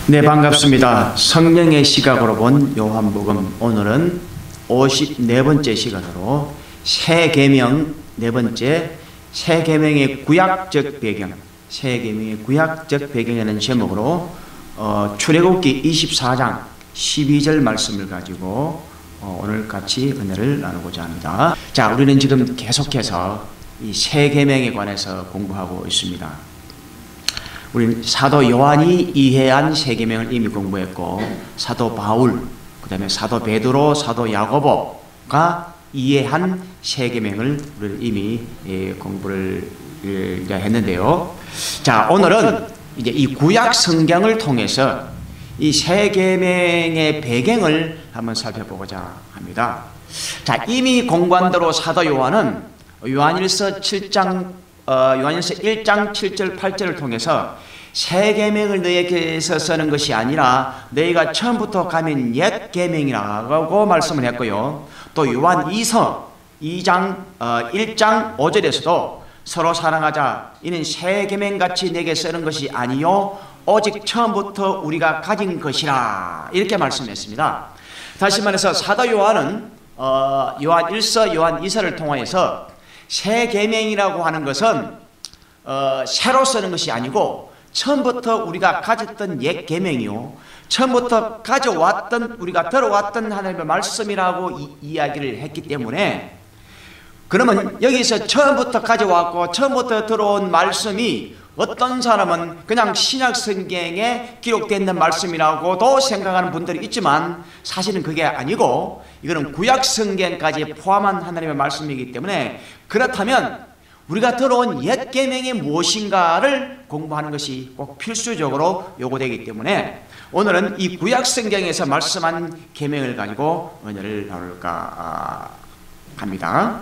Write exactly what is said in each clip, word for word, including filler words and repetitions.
네, 반갑습니다. 성령의 시각으로 본 요한복음, 오늘은 오십사 번째 시간으로 새 계명 네 번째, 새 계명의 구약적 배경, 새 계명의 구약적 배경이라는 제목으로 어, 출애굽기 이십사 장 십이 절 말씀을 가지고 어, 오늘 같이 은혜를 나누고자 합니다. 자, 우리는 지금 계속해서 이 새 계명에 관해서 공부하고 있습니다. 우리는 사도 요한이 이해한 새 계명을 이미 공부했고, 사도 바울, 그 다음에 사도 베드로, 사도 야고보가 이해한 새 계명을 우리는 이미 예, 공부를 예, 했는데요. 자, 오늘은 이제 이 구약 성경을 통해서 이 새 계명의 배경을 한번 살펴보고자 합니다. 자, 이미 공부한 대로 사도 요한은 요한일서 칠 장 어, 요한일서 일 장 칠 절 팔 절을 통해서 새 계명을 너희에게서 쓰는 것이 아니라 너희가 처음부터 가면 옛 계명이라고 말씀을 했고요. 또 요한 이서 이 장 어, 일 장 오 절에서도 서로 사랑하자, 이는 새 계명같이 내게 쓰는 것이 아니요 오직 처음부터 우리가 가진 것이라, 이렇게 말씀했습니다. 다시 말해서 사도 요한은 어, 요한 일서 요한 이서를 통하여서 새 계명이라고 하는 것은 어, 새로 쓰는 것이 아니고 처음부터 우리가 가졌던 옛 계명이요, 처음부터 가져왔던, 우리가 들어왔던 하나님의 말씀이라고 이, 이야기를 했기 때문에, 그러면 여기서 처음부터 가져왔고 처음부터 들어온 말씀이 어떤 사람은 그냥 신약 성경에 기록되어 있는 말씀이라고도 생각하는 분들이 있지만, 사실은 그게 아니고 이거는 구약 성경까지 포함한 하나님의 말씀이기 때문에, 그렇다면 우리가 들어온 옛 계명이 무엇인가를 공부하는 것이 꼭 필수적으로 요구되기 때문에, 오늘은 이 구약 성경에서 말씀한 계명을 가지고 은혜를 나눌까 합니다.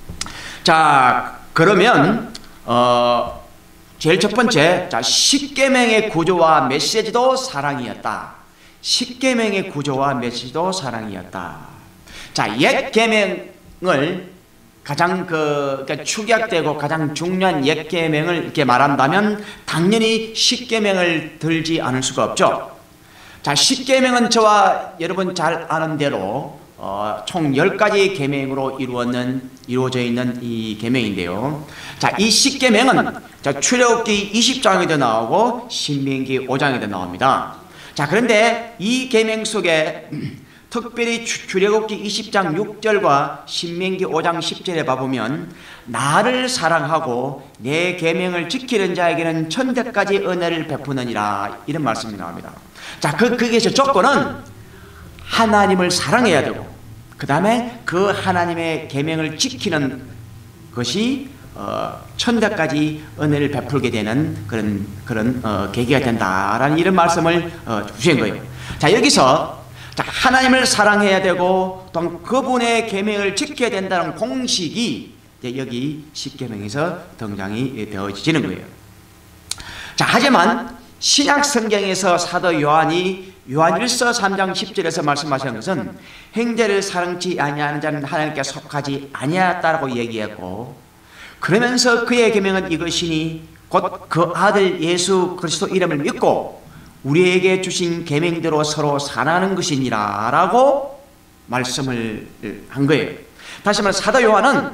자, 그러면 어 제일 첫 번째, 자, 십계명의 구조와 메시지도 사랑이었다. 십계명의 구조와 메시지도 사랑이었다. 자, 옛 계명을 가장 그 그러니까 축약되고 가장 중요한 옛 계명을 이렇게 말한다면 당연히 십계명을 들지 않을 수가 없죠. 자, 십계명은 저와 여러분 잘 아는 대로 어, 총 열 가지 계명으로 이루어는, 이루어져 있는 이 계명인데요. 자, 이 십계명은 자, 출애굽기 이십 장에도 나오고 신명기 오 장에도 나옵니다. 자, 그런데 이 계명 속에 특별히 출애굽기 이십 장 육 절과 신명기 오 장 십 절에 봐보면 나를 사랑하고 내 계명을 지키는 자에게는 천대까지 은혜를 베푸느니라, 이런 말씀이 나옵니다. 자, 그, 거기에서 조건은 하나님을 사랑해야 되고, 그 다음에 그 하나님의 계명을 지키는 것이 어, 천대까지 은혜를 베풀게 되는 그런 그런 어, 계기가 된다라는 이런 말씀을 어, 주신 거예요. 자, 여기서 자, 하나님을 사랑해야 되고 또 그분의 계명을 지켜야 된다는 공식이 이제 여기 십계명에서 등장이 되어지는 거예요. 자, 하지만 신약 성경에서 사도 요한이 요한일서 삼 장 십 절에서 말씀하시는 것은 형제를 사랑치 아니하는 자는 하나님께 속하지 아니하였다라고 얘기했고, 그러면서 그의 계명은 이것이니 곧 그 아들 예수 그리스도 이름을 믿고 우리에게 주신 계명대로 서로 사랑하는 것이니라 라고 말씀을 한 거예요. 다시 말해 사도 요한은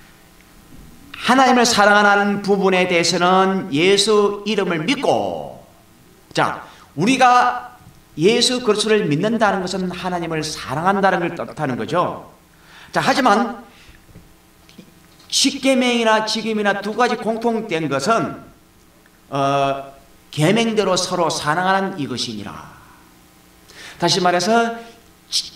하나님을 사랑하는 부분에 대해서는 예수 이름을 믿고, 자, 우리가 예수 그리스도를 믿는다는 것은 하나님을 사랑한다는 걸 뜻하는 거죠. 자, 하지만 십계명이나 지금이나 두 가지 공통된 것은 어, 계명대로 서로 사랑하는 이것이니라. 다시 말해서 지,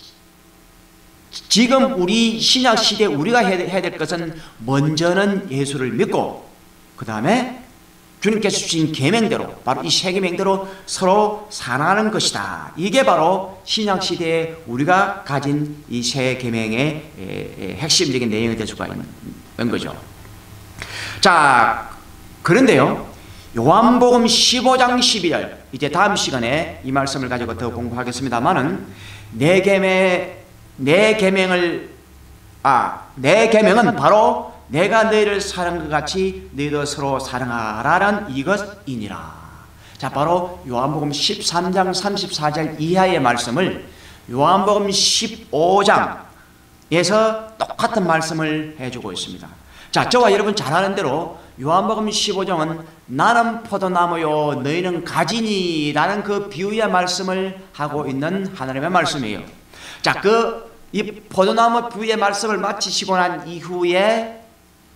지금 우리 신약 시대 우리가 해야 될 것은 먼저는 예수를 믿고 그 다음에 주님께서 주신 계명대로, 바로 이 새 계명대로 서로 사랑하는 것이다. 이게 바로 신약 시대에 우리가 가진 이 새 계명의 핵심적인 내용이 될 수가 있는 거죠. 자, 그런데요, 요한복음 십오 장 십이 절, 이제 다음 시간에 이 말씀을 가지고 더 공부하겠습니다만은, 내 계명, 내 계명을 아, 내 계명은 바로 내가 너희를 사랑한 것 같이 너희도 서로 사랑하라는 이것이니라. 자, 바로 요한복음 십삼 장 삼십사 절 이하의 말씀을 요한복음 십오 장에서 똑같은 말씀을 해주고 있습니다. 자, 저와 여러분 잘 아는 대로 요한복음 십오 장은 나는 포도나무요 너희는 가지니 라는 그 비유의 말씀을 하고 있는 하나님의 말씀이에요. 자, 그 이 포도나무 비유의 말씀을 마치시고 난 이후에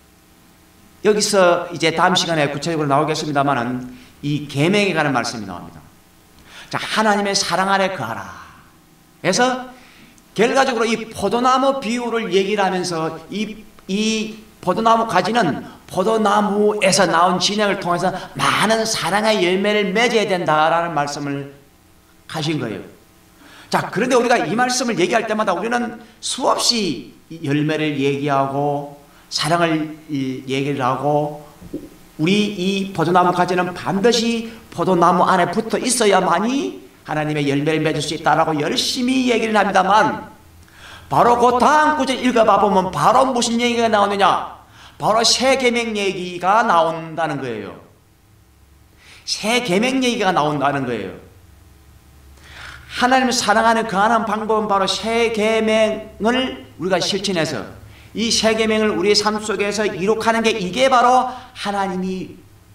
여기서 이제 다음 시간에 구체적으로 나오겠습니다만은 이 계명에 관한 말씀이 나옵니다. 자, 하나님의 사랑 안에 거하라. 그래서 결과적으로 이 포도나무 비유를 얘기를 하면서 이, 이 포도나무 가지는 포도나무에서 나온 진액을 통해서 많은 사랑의 열매를 맺어야 된다라는 말씀을 하신 거예요. 자, 그런데 우리가 이 말씀을 얘기할 때마다 우리는 수없이 열매를 얘기하고 사랑을 얘기를 하고 우리 이 포도나무 가지는 반드시 포도나무 안에 붙어 있어야만이 하나님의 열매를 맺을 수 있다라고 열심히 얘기를 합니다만 바로 그 다음 구절 읽어봐 보면 바로 무슨 얘기가 나오느냐? 바로 새 계명 얘기가 나온다는 거예요. 새 계명 얘기가 나온다는 거예요. 하나님을 사랑하는 거하는 방법은 바로 새 계명을 우리가 실천해서 이 새 계명을 우리의 삶 속에서 이룩하는 게 이게 바로 하나님이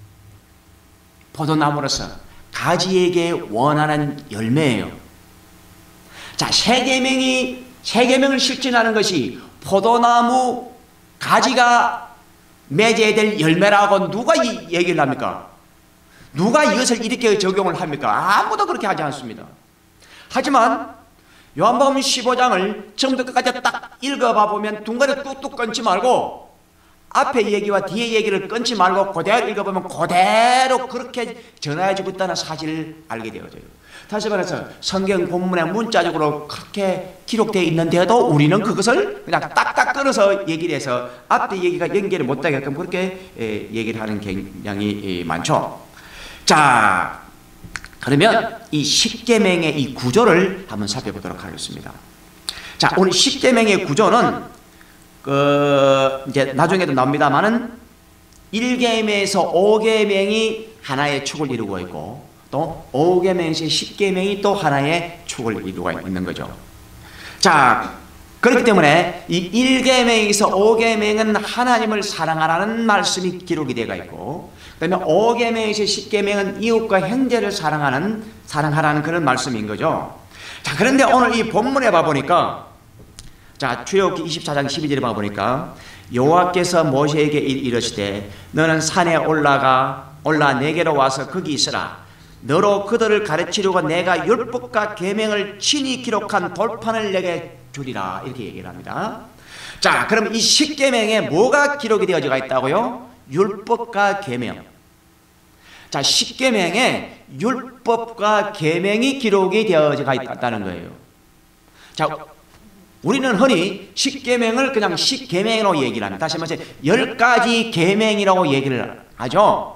포도나무로서 가지에게 원하는 열매예요. 자, 새 계명이 새 계명을 실천하는 것이 포도나무 가지가 맺어야 될 열매라고 누가 이 얘기를 합니까? 누가 이것을 이렇게 적용을 합니까? 아무도 그렇게 하지 않습니다. 하지만 요한복음 십오 장을 처음부터 끝까지 딱 읽어봐 보면 중간에 뚝뚝 끊지 말고 앞에 얘기와 뒤에 얘기를 끊지 말고 그대로 읽어보면 그대로 그렇게 전해지고 있다는 사실을 알게 되어져요. 다시 말해서 성경 본문에 문자적으로 그렇게 기록되어 있는데도 우리는 그것을 그냥 딱딱 끊어서 얘기를 해서 앞에 얘기가 연결을 못하게끔 그렇게 얘기를 하는 경향이 많죠. 자, 그러면 이 십계명의 이 구조를 한번 살펴보도록 하겠습니다. 자, 오늘 십계명의 구조는 그 이제 나중에도 나옵니다만은 일 계명에서 오 계명이 하나의 축을 이루고 있고 또 오 계명에서 십 계명이 또 하나의 축을 이루고 있는 거죠. 자, 그렇기 때문에 이 일 계명에서 오 계명은 하나님을 사랑하라는 말씀이 기록이 되어 있고 그다음에 오 계명에서 십 계명은 이웃과 형제를 사랑하는 사랑하라는 그런 말씀인 거죠. 자, 그런데 오늘 이 본문에 봐 보니까 자, 출애굽기 이십사 장 십이 절에 봐 보니까 여호와께서 모세에게 이르시되 너는 산에 올라가 올라 내게로 와서 거기 있으라. 너로 그들을 가르치려고 내가 율법과 계명을 친히 기록한 돌판을 내게 주리라. 이렇게 얘기를 합니다. 자, 그럼 이 십 계명에 뭐가 기록이 되어져 있다고요? 율법과 계명. 자, 십 계명에 율법과 계명이 기록이 되어져 있다는 거예요. 자, 우리는 흔히 십 계명을 그냥 십 계명으로 얘기를 합니다. 다시 말해서 열 가지 계명이라고 얘기를 하죠.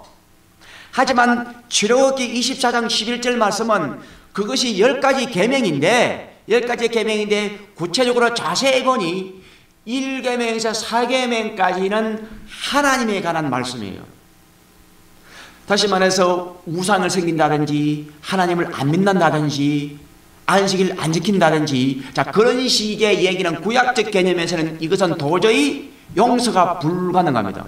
하지만 출애굽기 이십사 장 십일 절 말씀은 그것이 열 가지 계명인데 열 가지 계명인데 구체적으로 자세히 보니 일 계명에서 사 계명까지는 하나님에 관한 말씀이에요. 다시 말해서 우상을 섬긴다든지 하나님을 안 믿는다든지 안식일 안 지킨다든지 자, 그런 식의 얘기는 구약적 개념에서는 이것은 도저히 용서가 불가능합니다.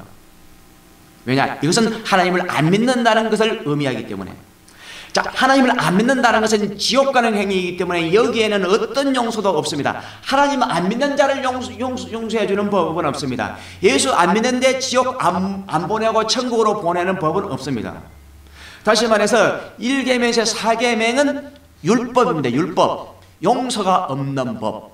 왜냐? 이것은 하나님을 안 믿는다는 것을 의미하기 때문에. 자, 하나님을 안 믿는다는 것은 지옥 가는 행위이기 때문에 여기에는 어떤 용서도 없습니다. 하나님 안 믿는 자를 용서, 용서, 용서해 주는 법은 없습니다. 예수 안 믿는데 지옥 안, 안 보내고 천국으로 보내는 법은 없습니다. 다시 말해서 일 계명에서 사 계명은 율법입니다. 율법. 용서가 없는 법.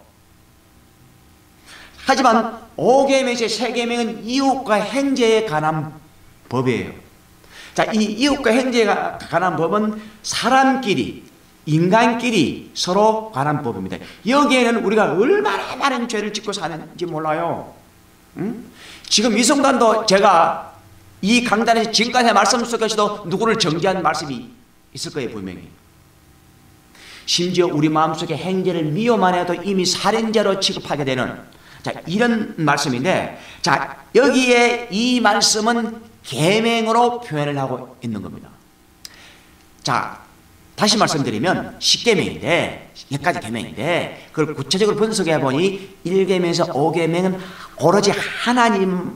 하지만 오 계명에서 세 계명은 이웃과 형제에 관한 법이에요. 자, 이 이웃과 형제에 관한 법은 사람끼리, 인간끼리 서로 관한 법입니다. 여기에는 우리가 얼마나 많은 죄를 짓고 사는지 몰라요. 응? 지금 이 순간도 제가 이 강단에서 지금까지 말씀 속에서도 누구를 정죄한 말씀이 있을 거예요, 분명히. 심지어 우리 마음속에 형제를 미워만 해도 이미 살인죄로 취급하게 되는 자, 이런 말씀인데 자, 여기에 이 말씀은 계명으로 표현을 하고 있는 겁니다. 자, 다시 말씀드리면 십계명인데 몇 가지 계명인데 그걸 구체적으로 분석해 보니 일 계명에서 오 계명은 오로지 하나님을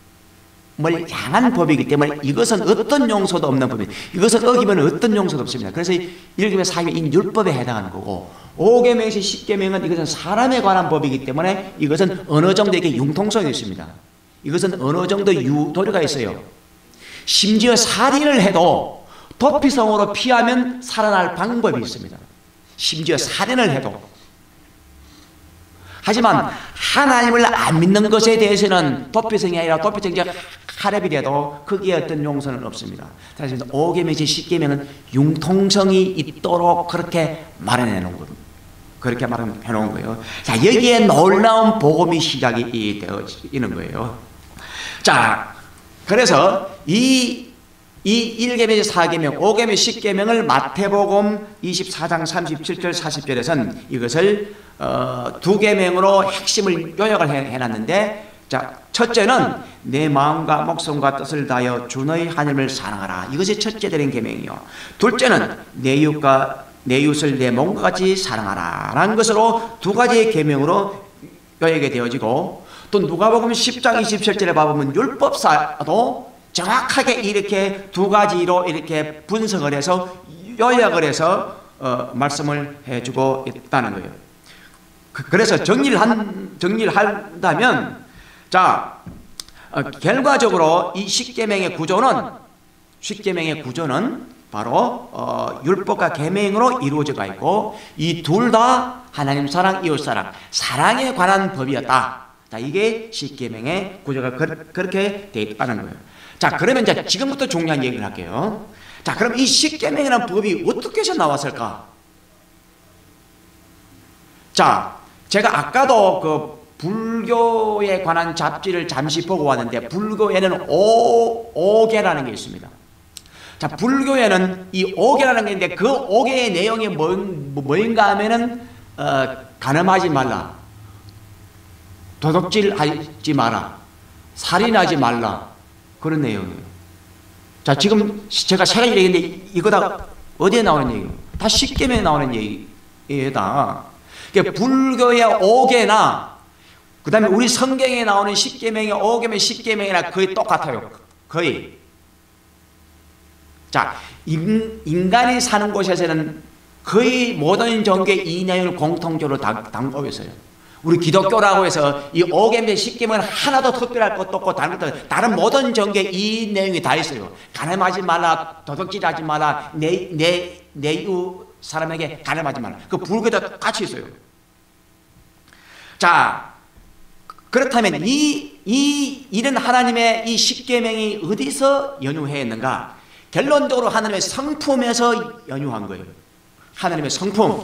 향한 법이기 때문에 이것은 어떤 용서도 없는 법입니다. 이것을 어기면 어떤 용서도 없습니다. 그래서 일 계명, 사 계명 이 율법에 해당하는 거고 오 계명에서 십 계명은 이것은 사람에 관한 법이기 때문에 이것은 어느 정도에게 융통성이 있습니다. 이것은 어느 정도 유도리가 있어요. 심지어 살인을 해도 도피성으로 피하면 살아날 방법이 있습니다. 심지어 살인을 해도. 하지만 하나님을 안 믿는 것에 대해서는 도피성이 아니라 도피성이 카렙이라도 거기에 어떤 용서는 없습니다. 다시 말해서 오 계명에서 십 계명은 융통성이 있도록 그렇게 마련해 놓은 겁니다. 그렇게 마련해 놓은 거예요. 자, 여기에 놀라운 복음이 시작이 되어지는 거예요. 자, 그래서 이 이 일 계명에서 사 계명, 오 계명, 십 계명을 마태복음 이십사 장 삼십칠 절 사십 절에서는 이것을 어, 두 계명으로 핵심을 요약을 해, 해놨는데, 자, 첫째는 내 마음과 목숨과 뜻을 다하여 주 너의 하나님을 사랑하라. 이것이 첫째 되는 계명이요. 둘째는 내 이웃과 내 이웃을 내 몸과 같이 사랑하라. 라는 것으로 두 가지의 계명으로 요약이 되어지고, 또 누가복음 십 장 이십칠 절에 봐보면 율법사도 정확하게 이렇게 두 가지로 이렇게 분석을 해서 요약을 해서 어, 말씀을 해주고 있다는 거예요. 그, 그래서 정리를 한 정리를 한다면, 자, 어, 결과적으로 이 십계명의 구조는 십계명의 구조는 바로 어, 율법과 계명으로 이루어져가 있고 이 둘 다 하나님 사랑, 이웃 사랑, 사랑에 관한 법이었다. 자, 이게 십계명의 구조가 그, 그렇게 되어 있다는 거예요. 자, 그러면 이제 지금부터 중요한 얘기를 할게요. 자, 그럼 이 십계명이라는 법이 어떻게 해서 나왔을까? 자, 제가 아까도 그 불교에 관한 잡지를 잠시 보고 왔는데 불교에는 오, 오계라는 게 있습니다. 자, 불교에는 이 오계라는 게 있는데 그 오계의 내용이 뭐, 뭐인가 하면은 어, 간음하지 말라, 도둑질하지 마라, 살인하지 말라, 그런 내용이에요. 자, 지금 제가 세 가지 얘기했는데 이거 다 어디에 나오는 얘기예요? 다 십계명에 나오는 얘기다. 그러니까 불교의 오계나 그 다음에 우리 성경에 나오는 십계명의 오계명, 십계명이나 거의 똑같아요. 거의. 자, 인, 인간이 사는 곳에서는 거의 모든 종교의 이 내용을 공통적으로 담고 있어요. 우리 기독교라고 해서 이 오계명, 십계명은 하나도 특별할 것도 없고 다른 것도, 다른 모든 종교에 이 내용이 다 있어요. 간음하지 말라, 도둑질하지 마라, 내, 내, 내 이웃 사람에게 간음하지 말라. 그 불교도 같이 있어요. 자, 그렇다면 이, 이, 이런 하나님의 이 십계명이 어디서 연유해 있는가? 결론적으로 하나님의 성품에서 연유한 거예요. 하나님의 성품.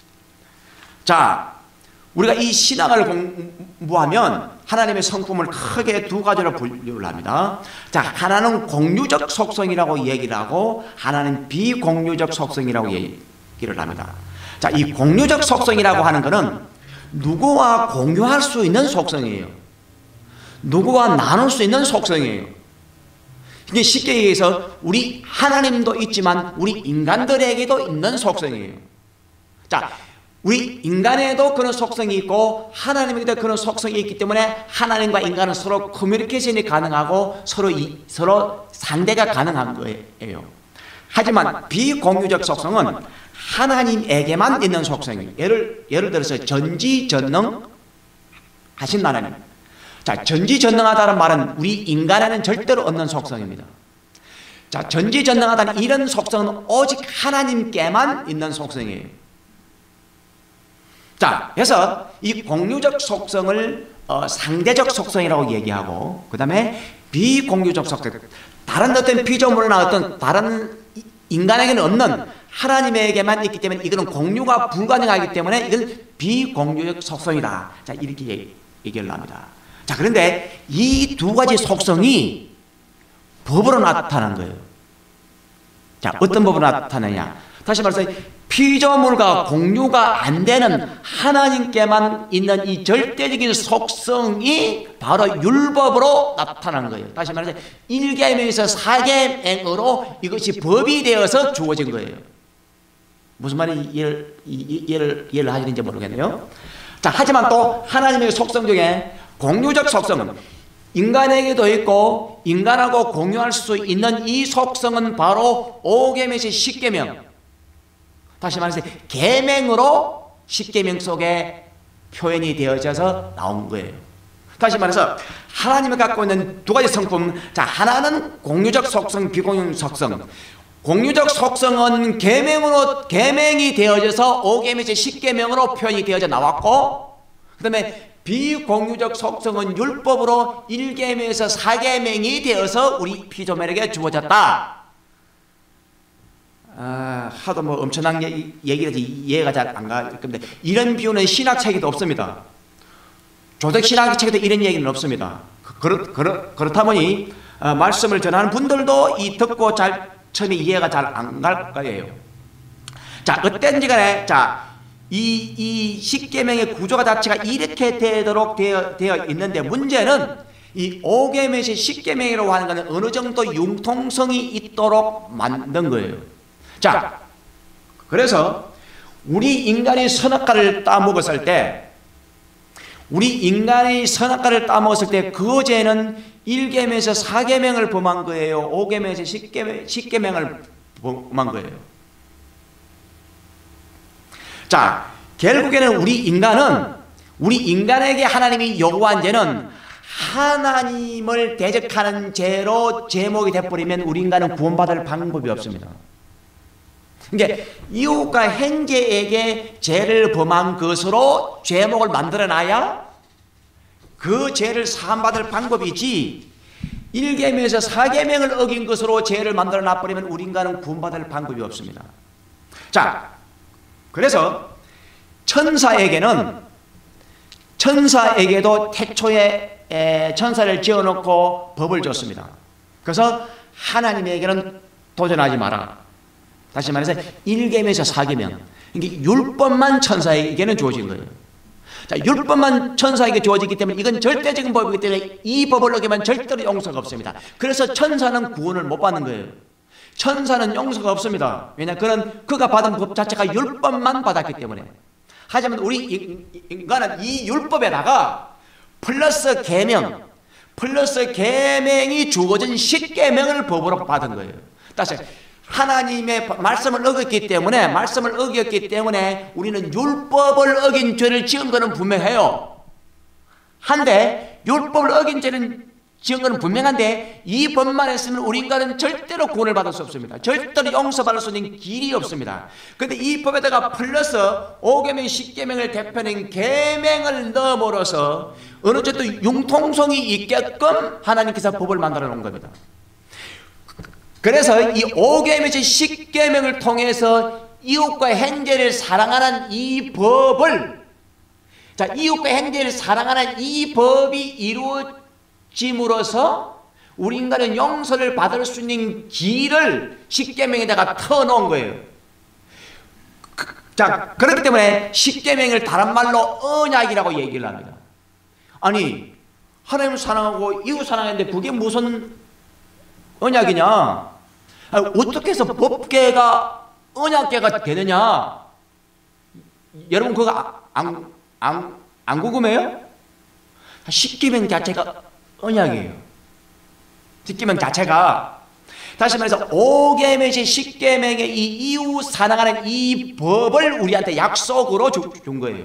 자, 우리가 이 신학을 공부하면 하나님의 성품을 크게 두 가지로 분류를 합니다. 자, 하나는 공유적 속성이라고 얘기를 하고 하나는 비공유적 속성이라고 얘기를 합니다. 자, 이 공유적 속성이라고 하는 것은 누구와 공유할 수 있는 속성이에요. 누구와 나눌 수 있는 속성이에요. 이게 쉽게 얘기해서 우리 하나님도 있지만 우리 인간들에게도 있는 속성이에요. 자, 우리 인간에도 그런 속성이 있고 하나님에게도 그런 속성이 있기 때문에 하나님과 인간은 서로 커뮤니케이션이 가능하고 서로 이, 서로 상대가 가능한 거예요. 하지만 비공유적 속성은 하나님에게만 있는 속성이에요. 예를, 예를 들어서 전지전능 하신 하나님. 자, 전지전능하다는 말은 우리 인간에는 절대로 없는 속성입니다. 자, 전지전능하다는 이런 속성은 오직 하나님께만 있는 속성이에요. 자, 그래서 이 공유적 속성을 어, 상대적 속성이라고 얘기하고 그 다음에 비공유적 속성, 다른 어떤 피조물이나 어떤 다른 인간에게는 없는 하나님에게만 있기 때문에 이거는 공유가 불가능하기 때문에 이건 비공유적 속성이다. 자, 이렇게 얘기를 합니다. 자, 그런데 이 두 가지 속성이 법으로 나타난 거예요. 자, 어떤 법으로 나타나냐? 다시 말해서 피조물과 공유가 안 되는 하나님께만 있는 이 절대적인 속성이 바로 율법으로 나타나는 거예요. 다시 말해서 일 계명에서 사 계명으로 이것이 법이 되어서 주어진 거예요. 무슨 말인지 이해를, 이해를, 이해를 하시는지 모르겠네요. 자, 하지만 또 하나님의 속성 중에 공유적 속성은 인간에게도 있고 인간하고 공유할 수 있는 이 속성은 바로 오 계명에서 십 계명, 다시 말해서 계명으로 십 계명 속에 표현이 되어져서 나온 거예요. 다시 말해서 하나님이 갖고 있는 두 가지 성품, 자, 하나는 공유적 속성, 비공유적 속성. 공유적 속성은 계명으로 계명이 되어져서 오 계명에서 십 계명으로 표현이 되어져 나왔고, 그 다음에 비공유적 속성은 율법으로 일 계명에서 사 계명이 되어서 우리 피조물에게 주어졌다. 아, 하도 뭐 엄청난 얘기를 해서 이해가 잘 안 갈 건데, 이런 비유는 신학책에도 없습니다. 조적 신학책에도 이런 얘기는 없습니다. 그렇, 그렇, 그렇다 보니 어, 말씀을 전하는 분들도 이 듣고 잘 처음에 이해가 잘 안 갈 거예요. 자, 어땠는지 간에, 자, 이, 이 십계명의 구조가 자체가 이렇게 되도록 되어, 되어 있는데, 문제는 이 오 계명에서 십 계명이라고 하는 것은 어느 정도 융통성이 있도록 만든 거예요. 자, 그래서 우리 인간이 선악과를 따먹었을 때, 우리 인간이 선악과를 따먹었을 때 그 죄는 일 계명에서 사 계명을 범한 거예요? 오 계명에서 십 계명, 십 계명을 범한 거예요? 자, 결국에는 우리 인간은, 우리 인간에게 하나님이 요구한 죄는 하나님을 대적하는 죄로 제목이 되어버리면 우리 인간은 구원받을 방법이 없습니다. 그러니까 이웃과 형제에게 죄를 범한 것으로 죄목을 만들어놔야 그 죄를 사함받을 방법이지, 일 계명에서 사 계명을 어긴 것으로 죄를 만들어놔버리면 우리 인간은 구원받을 방법이 없습니다. 자, 그래서 천사에게는, 천사에게도 태초에 천사를 지어놓고 법을 줬습니다. 그래서 하나님에게는 도전하지 마라. 다시 말해서 일 계명에서 사 계명, 이게 율법만 천사에게는 주어진 거예요. 자, 율법만 천사에게 주어지기 때문에 이건 절대적인 법이기 때문에 이 법을 어기면 절대로 용서가 없습니다. 그래서 천사는 구원을 못 받는 거예요. 천사는 용서가 없습니다. 왜냐, 그는 그가 받은 법 자체가 율법만 받았기 때문에. 하지만 우리 인간은 이 율법에다가 플러스 계명, 플러스 계명이 주어진 십 계명을 법으로 받은 거예요. 다시 하나님의 말씀을 어겼기 때문에, 말씀을 어겼기 때문에 우리는 율법을 어긴 죄를 지은 것은 분명해요. 한데 율법을 어긴 죄는 지은 것은 분명한데 이 법만 했으면 우리 인간은 절대로 구원을 받을 수 없습니다. 절대로 용서받을 수 있는 길이 없습니다. 그런데 이 법에다가 플러스 오 계명, 십 계명을 대표하는 계명을 넣음으로써 어느 정도 융통성이 있게끔 하나님께서 법을 만들어 놓은 겁니다. 그래서 이 오 계명에서 십 계명을 통해서 이웃과 형제를 사랑하는 이 법을, 자, 이웃과 형제를 사랑하는 이 법이 이루어짐으로써 우리 인간은 용서를 받을 수 있는 길을 십 계명에다가 터놓은 거예요. 자, 그렇기 때문에 십 계명을 다른 말로 언약이라고 얘기를 합니다. 아니, 하나님을 사랑하고 이웃 사랑하는데 그게 무슨 언약이냐? 어떻게 해서 법계가 언약계가 되느냐? 여러분 그거 안, 안, 안 궁금해요? 십 계명 자체가 언약이에요. 십 계명 자체가, 다시 말해서 오 계명에서 십 계명의 이 이웃 사랑하는 이 법을 우리한테 약속으로 주, 준 거예요.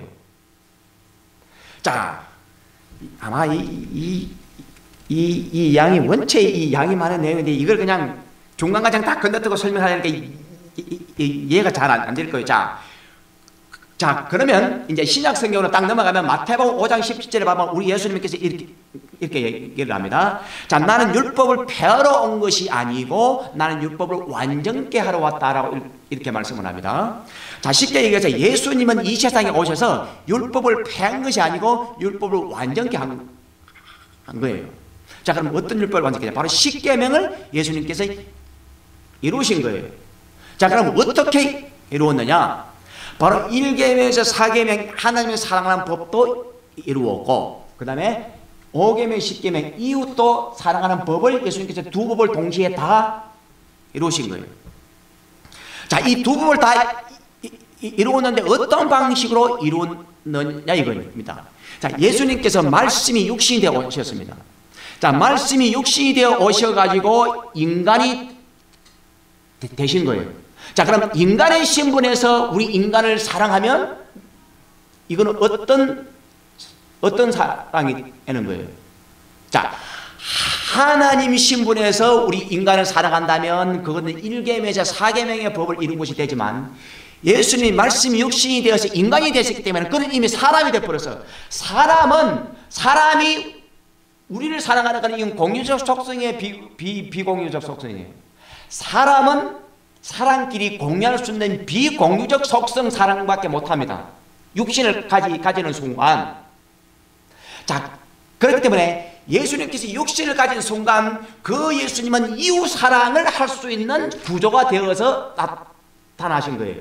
자, 아마 이, 이, 이, 이 양이 원체 이 양이 많은 내용인데 이걸 그냥 중간과정 다 건너뛰고 설명하려니까 이, 이, 이, 이해가 잘 안 될 거예요. 자, 자, 그러면 이제 신약 성경으로 딱 넘어가면 마태복음 오 장 십칠 절에 보면 우리 예수님께서 이렇게, 이렇게 얘기를 합니다. 자, 나는 율법을 폐하러 온 것이 아니고 나는 율법을 완전케 하러 왔다라고 이렇게 말씀을 합니다. 자, 쉽게 얘기해서 예수님은 이 세상에 오셔서 율법을 폐한 것이 아니고 율법을 완전케 한, 한 거예요. 자, 그럼 어떤 율법을 완전케? 바로 십 계명을 예수님께서 이루신 거예요. 자, 그럼 어떻게 이루었느냐? 바로 일 계명에서 사 계명 하나님을 사랑하는 법도 이루었고, 그 다음에 오 계명, 십 계명 이웃도 사랑하는 법을 예수님께서 두 법을 동시에 다 이루신 거예요. 자, 이 두 법을 다 이루었는데 어떤 방식으로 이루었느냐 이겁니다. 자, 예수님께서 말씀이 육신이 되어 오셨습니다. 자, 말씀이 육신이 되어 오셔가지고 인간이 되, 되신 거예요. 자, 그럼 인간의 신분에서 우리 인간을 사랑하면 이거는 어떤 어떤 사랑이 되는 거예요? 자, 하나님 신분에서 우리 인간을 사랑한다면 그것은 일 계명에서 사 계명의 법을 이룬 것이 되지만, 예수님이 말씀이 육신이 되어서 인간이 되셨기 때문에 그는 이미 사람이 되어버려서, 사람은 사람이 우리를 사랑하는 것은 이건 공유적 속성의 비, 비, 비공유적 속성이에요. 사람은 사람끼리 공유할 수 있는 비공유적 속성 사랑밖에 못합니다. 육신을 가지, 가지는 순간. 자, 그렇기 때문에 예수님께서 육신을 가진 순간 그 예수님은 이웃 사랑을 할 수 있는 구조가 되어서 나타나신 거예요.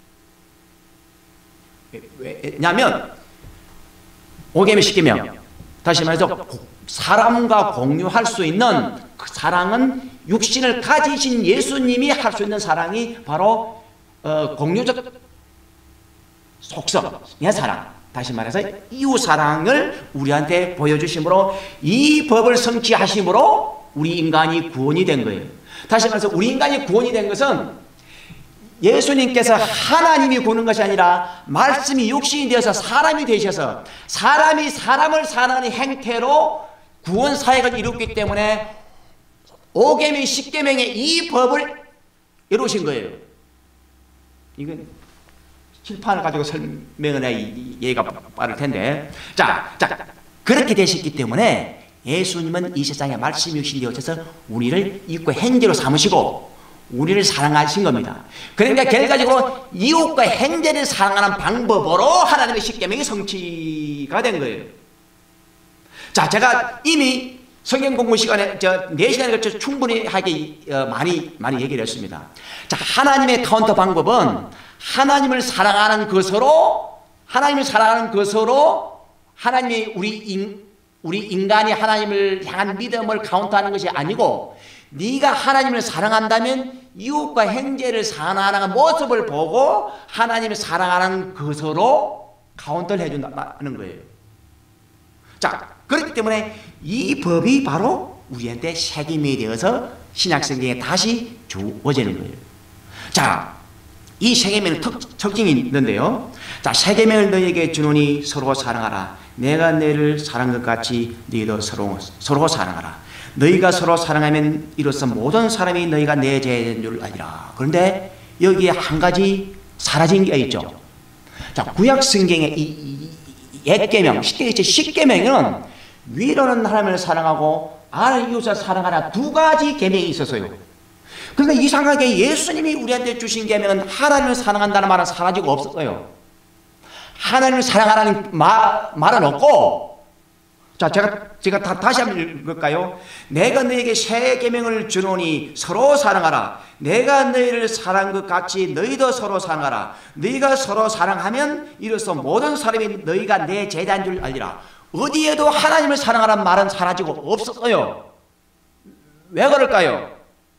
왜냐하면 오 계명, 십 계명 다시 말해서 사람과 공유할 수 있는 그 사랑은 육신을 가지신 예수님이 할 수 있는 사랑이 바로 어, 공유적 속성의 사랑, 다시 말해서 이웃 사랑을 우리한테 보여주심으로 이 법을 성취하심으로 우리 인간이 구원이 된 거예요. 다시 말해서 우리 인간이 구원이 된 것은 예수님께서 하나님이 구는 것이 아니라 말씀이 육신이 되어서 사람이 되셔서 사람이 사람을 사랑하는 행태로 구원 사역을 이뤘기 때문에 오 계명, 십 계명의 이 법을 이루신 거예요. 이건 칠판을 가지고 설명을 해야 이해가 빠를 텐데, 자, 자, 그렇게 되셨기 때문에 예수님은 이 세상에 말씀이 육신이 되어서 우리를 입고 행제로 삼으시고 우리를 사랑하신 겁니다. 그러니까 결과적으로 이웃과 행제를 사랑하는 방법으로 하나님의 십 계명이 성취가 된 거예요. 자, 제가 이미 성경 공부 시간에 저 네 시간에 걸쳐 충분히 하게 어, 많이 많이 얘기를 했습니다. 자, 하나님의 카운터 방법은 하나님을 사랑하는 것으로 하나님을 사랑하는 것으로 하나님이 우리 인, 우리 인간이 하나님을 향한 믿음을 카운트하는 것이 아니고, 네가 하나님을 사랑한다면 이웃과 형제를 사랑하는 모습을 보고 하나님을 사랑하는 것으로 카운트를 해준다는 거예요. 자, 그렇기 때문에 이 법이 바로 우리한테 책임이 되어서 신약성경에 다시 주어지는 거예요. 자, 이 세 계명의 특징이 있는데요. 자, 세 계명을 너희에게 주노니 서로 사랑하라. 내가 너희를 사랑한 것 같이 너희도 서로 서로 사랑하라. 너희가 서로 사랑하면 이로써 모든 사람이 너희가 내 제자인 줄 알리라. 그런데 여기에 한 가지 사라진 게 있죠. 자, 구약 성경의 이 옛 계명, 십 계명은 위로는 하나님을 사랑하고 아래 이웃을 사랑하라 두 가지 계명이 있었어요. 그런데 이상하게 예수님이 우리한테 주신 계명은 하나님을 사랑한다는 말은 사라지고 없었어요. 하나님을 사랑하라는 말, 말은 없고, 자, 제가, 제가 다, 다시 한번 읽을까요? 내가 너에게 새 계명을 주노니 서로 사랑하라. 내가 너희를 사랑한 것 같이 너희도 서로 사랑하라. 너희가 서로 사랑하면 이로써 모든 사람이 너희가 내 제자인 줄 알리라. 어디에도 하나님을 사랑하라는 말은 사라지고 없었어요. 왜 그럴까요?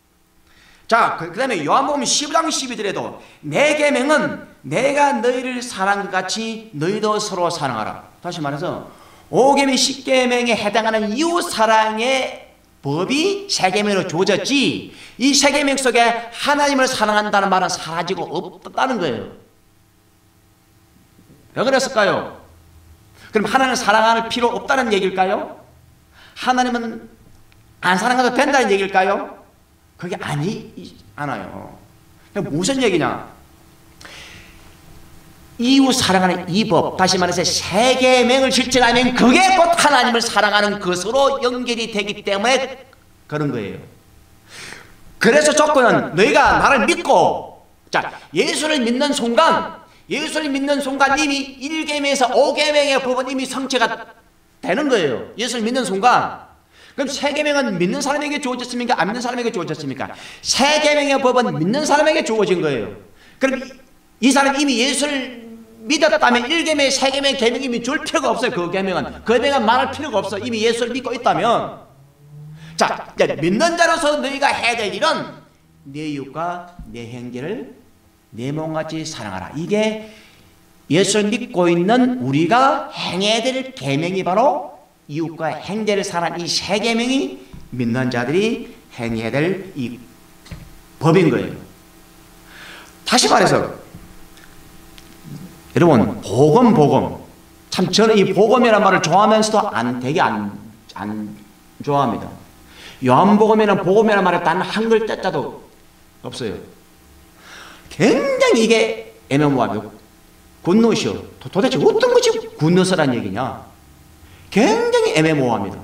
자, 그 다음에 요한복음 십오 장 십이 절에도 내 계명은 내가 너희를 사랑한 것 같이 너희도 서로 사랑하라. 다시 말해서 오 계명, 십 계명에 해당하는 이웃 사랑의 법이 세 계명으로 주어졌지, 이 세 계명 속에 하나님을 사랑한다는 말은 사라지고 없다는 거예요. 왜 그랬을까요? 그럼 하나님을 사랑할 필요 없다는 얘기일까요? 하나님은 안 사랑해도 된다는 얘기일까요? 그게 아니, 않아요. 무슨 얘기냐? 이웃 사랑하는 이 법, 다시 말해서 세 계명을 실천하면 그게 곧 하나님을 사랑하는 것으로 연결이 되기 때문에 그런 거예요. 그래서 조건은 너희가 나를 믿고, 자, 예수를 믿는 순간, 예수를 믿는 순간 이미 일 계명에서 오 계명의 법은 이미 성취가 되는 거예요. 예수를 믿는 순간. 그럼 새 계명은 믿는 사람에게 주어졌습니까? 안 믿는 사람에게 주어졌습니까? 새 계명의 법은 믿는 사람에게 주어진 거예요. 그럼 이 사람이 이미 예수를 믿었다면 일 계명의 새 계명의 계명이 이미 줄 필요가 없어요. 그 계명은 그 계명은 말할 필요가 없어. 이미 예수를 믿고 있다면. 자, 믿는 자로서 너희가 해야 될 일은 내 이웃과 내 형제를 내 몸같이 사랑하라. 이게 예수를 믿고 있는 우리가 행해야 될 계명이 바로 이웃과 형제를 사랑하는 이 세 계명이 믿는 자들이 행해야 될 이 법인 거예요. 다시 말해서 여러분, 복음 복음 참 저는 이 복음이라는 말을 좋아하면서도 안 되게 안, 안 좋아합니다. 요한복음에는 복음이라는 말에 단 한 글자도 없어요. 굉장히 이게 애매모호하고 굿뉴스요. 도대체 어떤 것이 굿뉴스란 얘기냐? 굉장히 애매모호합니다.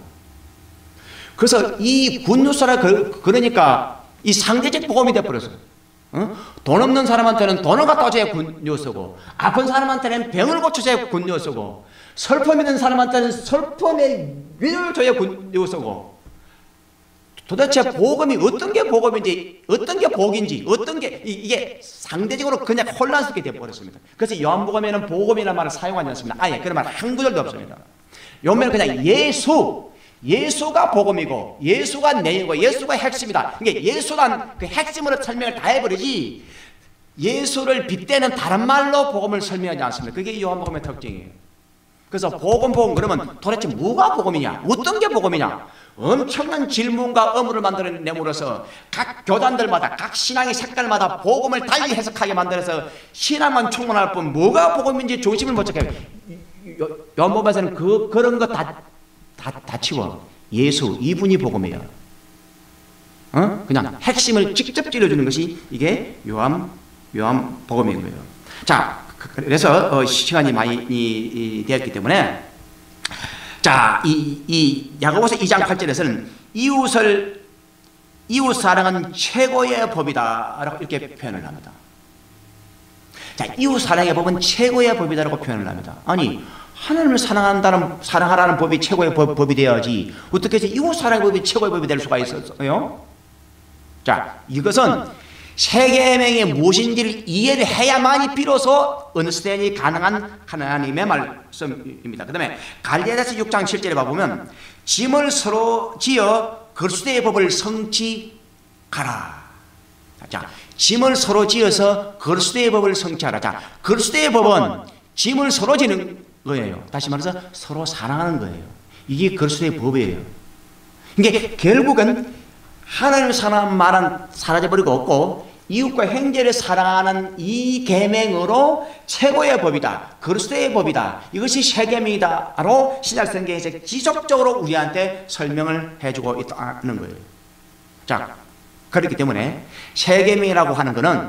그래서 이 굿뉴스라 그, 그러니까 이 상대적 복음이 되어버렸어요. 어? 돈 없는 사람한테는 돈을 갖다 줘야 굿뉴스고, 아픈 사람한테는 병을 고쳐줘야 굿뉴스고, 슬픔 있는 사람한테는 슬픔의 위로를 줘야 굿뉴스고, 도대체 복음이 어떤 게 복음인지, 어떤 게 복인지, 어떤 게 이게 상대적으로 그냥 혼란스럽게 되어버렸습니다. 그래서 요한복음에는 복음이라는 말을 사용하지 않습니다. 아예 그런 말 한 구절도 없습니다. 요한복음은 그냥 예수, 예수가 복음이고 예수가 내용이고 예수가 핵심이다. 이게 예수란 그 핵심으로 설명을 다 해버리지 예수를 빗대는 다른 말로 복음을 설명하지 않습니다. 그게 요한복음의 특징이에요. 그래서 복음 복음 그러면 도대체 뭐가 복음이냐? 어떤 게 복음이냐? 엄청난 질문과 의문을 만들어내므로써 각 교단들마다 각 신앙의 색깔마다 복음을 달리 해석하게 만들어서 신앙만 충만할 뿐 뭐가 복음인지 조심을 못 찾게 해요. 요한복음에서는 그, 그런 거 다 다, 다 치워. 예수 이분이 복음이에요. 어? 그냥 핵심을 직접 찔러주는 것이 이게 요한 요한 복음인 거예요. 자, 그래서 어, 시간이 많이 이, 이, 되었기 때문에 자, 이, 이 야고보서 이 장 팔 절에서는 이웃을 이웃 사랑은 최고의 법이다라고 이렇게 표현을 합니다. 자, 이웃 사랑의 법은 최고의 법이다라고 표현을 합니다. 아니, 하나님을 사랑한다는 사랑하라는 법이 최고의 법, 법이 되어야지 어떻게 해서 이웃 사랑의 법이 최고의 법이 될 수가 있었어요? 자, 이것은 세 계명이 무엇인지를 이해를 해야만이 비로소 언스탠이 가능한 하나님의 말씀입니다. 그 다음에 갈라디아서 육 장 칠 절에 봐보면 짐을 서로 지어 그리스도의 법을 성취하라. 자, 짐을 서로 지어서 그리스도의 법을 성취하라. 자, 그리스도의 법은 짐을 서로 지는 거예요. 다시 말해서 서로 사랑하는 거예요. 이게 그리스도의 법이에요. 이게 결국은 하나님을 사랑하는 말은 사라져버리고 없고 이웃과 형제를 사랑하는 이 계명으로 최고의 법이다. 그리스도의 법이다. 이것이 세 계명이다로 신약성경에서 지속적으로 우리한테 설명을 해주고 있다는 거예요. 자, 그렇기 때문에 세 계명이라고 하는 것은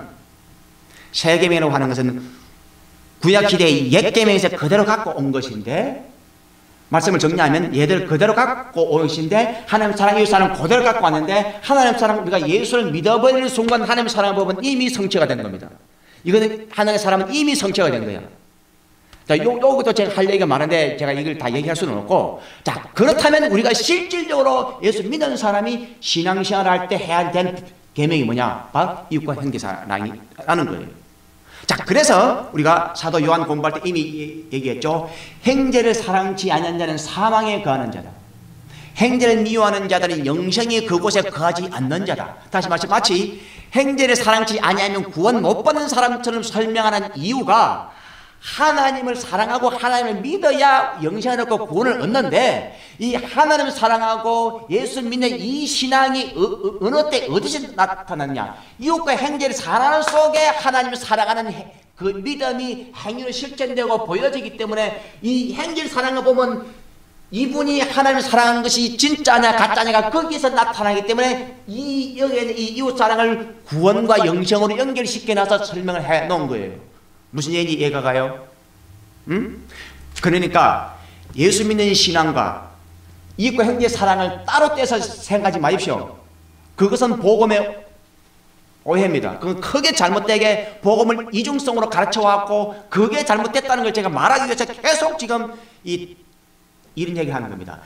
세 계명이라고 하는 것은 구약시대의 옛 계명에서 그대로 갖고 온 것인데 말씀을 정리하면 얘들 그대로 갖고 오신데 하나님 사랑, 이웃 사랑 그대로 갖고 왔는데 하나님 사랑 우리가 예수를 믿어버리는 순간 하나님 사랑의 법은 이미 성취가 된 겁니다. 이거는 하나님의 사랑은 이미 성취가 된 거예요. 자, 요, 요것도 제가 할 얘기가 많은데 제가 이걸 다 얘기할 수는 없고 자, 그렇다면 우리가 실질적으로 예수 믿는 사람이 신앙생활을 할 때 해야 될 계명이 뭐냐? 바로 이웃과 형제 사랑이라는 거예요. 자, 그래서 우리가 사도 요한 공부할 때 이미 얘기했죠. 형제를 사랑치 아니하는 자는 사망에 거하는 자다. 형제를 미워하는 자들은 영생이 그곳에 거하지 않는 자다. 다시 말해 마치 형제를 사랑치 아니하면 구원 못 받는 사람처럼 설명하는 이유가 하나님을 사랑하고 하나님을 믿어야 영생을 얻고 구원을 얻는데 이 하나님을 사랑하고 예수 믿는 이 신앙이 어, 어느 때 어디서 나타났냐? 이웃과 형제를 사랑하는 속에 하나님을 사랑하는 그 믿음이 행위로 실천되고 보여지기 때문에 이 형제를 사랑을 보면 이분이 하나님을 사랑하는 것이 진짜냐 가짜냐가 거기서 나타나기 때문에 이 여기에는 이 이웃 사랑을 구원과 영생으로 연결시켜 놔서 설명을 해 놓은 거예요. 무슨 얘기 이해가 가요? 응? 그러니까 예수 믿는 신앙과 이웃과 형제 사랑을 따로 떼서 생각하지 마십시오. 그것은 복음의 오해입니다. 그건 크게 잘못되게 복음을 이중성으로 가르쳐왔고 그게 잘못됐다는 걸 제가 말하기 위해서 계속 지금 이, 이런 얘기를 하는 겁니다.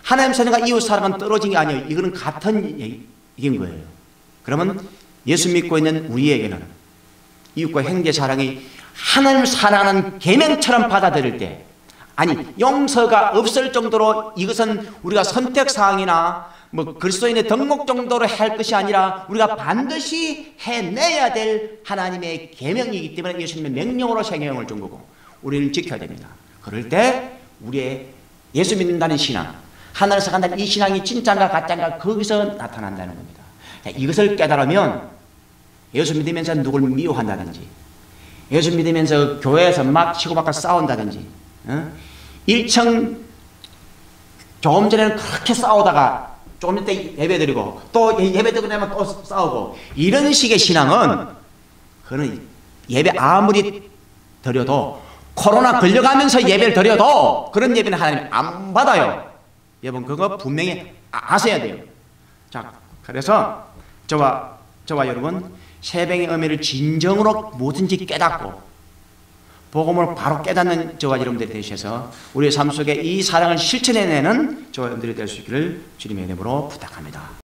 하나님 사랑과 이웃 사랑은 떨어진 게 아니에요. 이거는 같은 얘기인 거예요. 그러면 예수 믿고 있는 우리에게는 이웃과 형제 사랑이 하나님을 사랑하는 계명처럼 받아들일 때, 아니 용서가 없을 정도로 이것은 우리가 선택사항이나 뭐 그리스도인의 덕목 정도로 할 것이 아니라 우리가 반드시 해내야 될 하나님의 계명이기 때문에 예수님의 명령으로 생명을 준 거고 우리는 지켜야 됩니다. 그럴 때 우리의 예수 믿는다는 신앙, 하나님을 사랑한다는 이 신앙이 진짜인가 가짜인가 거기서 나타난다는 겁니다. 이것을 깨달으면 예수 믿으면서 누굴 미워한다든지, 예수 믿으면서 교회에서 막 치고받고 싸운다든지, 어? 일청 조금 전에는 그렇게 싸우다가 조금 때 예배드리고 또 예배드리고 나면 또 싸우고 이런 식의 신앙은 그는 예배 아무리 드려도 코로나 걸려가면서 예배를 드려도 그런 예배는 하나님 안 받아요. 여러분 그거 분명히 아셔야 돼요. 자, 그래서 저와 저와 여러분 세병의 의미를 진정으로 뭐든지 깨닫고 복음을 바로 깨닫는 저와 여러분들이 되셔서 우리의 삶 속에 이 사랑을 실천해내는 저와 여러분들이 될 수 있기를 주님의 이름으로 부탁합니다.